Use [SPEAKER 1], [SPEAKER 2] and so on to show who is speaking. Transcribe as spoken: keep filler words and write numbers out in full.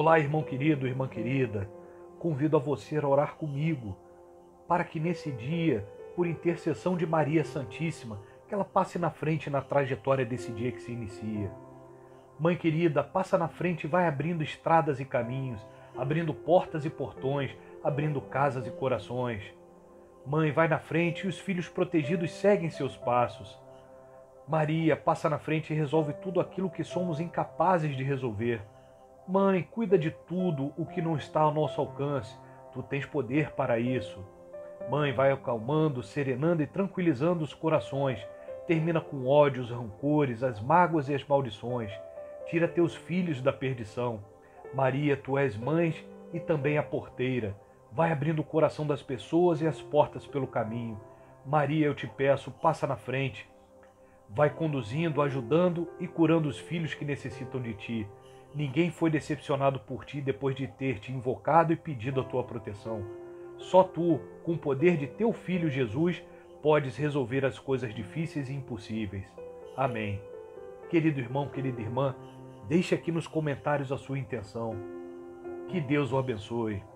[SPEAKER 1] Olá, irmão querido, irmã querida. Convido a você a orar comigo, para que nesse dia, por intercessão de Maria Santíssima, que ela passe na frente na trajetória desse dia que se inicia. Mãe querida, passa na frente e vai abrindo estradas e caminhos, abrindo portas e portões, abrindo casas e corações. Mãe, vai na frente e os filhos protegidos seguem seus passos. Maria, passa na frente e resolve tudo aquilo que somos incapazes de resolver. Mãe, cuida de tudo o que não está ao nosso alcance. Tu tens poder para isso. Mãe, vai acalmando, serenando e tranquilizando os corações. Termina com ódios, rancores, as mágoas e as maldições. Tira teus filhos da perdição. Maria, tu és mãe e também a porteira. Vai abrindo o coração das pessoas e as portas pelo caminho. Maria, eu te peço, passa na frente. Vai conduzindo, ajudando e curando os filhos que necessitam de ti. Ninguém foi decepcionado por ti depois de ter te invocado e pedido a tua proteção. Só tu, com o poder de teu Filho Jesus, podes resolver as coisas difíceis e impossíveis. Amém. Querido irmão, querida irmã, deixe aqui nos comentários a sua intenção. Que Deus o abençoe.